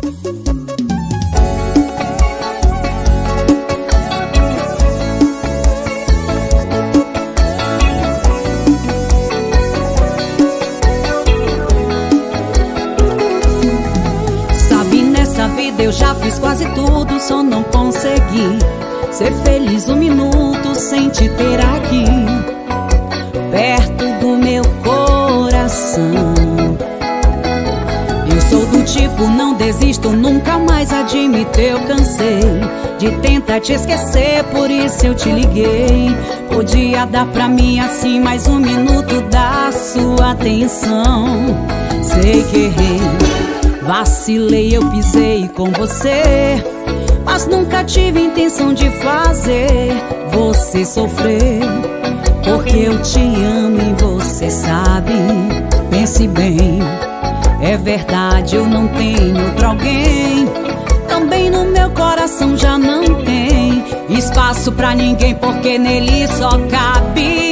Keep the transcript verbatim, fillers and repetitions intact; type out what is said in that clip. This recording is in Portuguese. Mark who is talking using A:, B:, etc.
A: Eu já fiz quase tudo, só não consegui ser feliz um minuto sem te ter aqui perto do meu coração. Eu sou do tipo, não desisto, nunca mais admito. Eu cansei de tentar te esquecer, por isso eu te liguei. Podia dar pra mim assim mais um minuto da sua atenção. Sei que errei, vacilei, eu pisei com você, mas nunca tive intenção de fazer você sofrer, porque eu te amo e você sabe. Pense bem, é verdade, eu não tenho outro alguém. Também no meu coração já não tem espaço pra ninguém, porque nele só cabe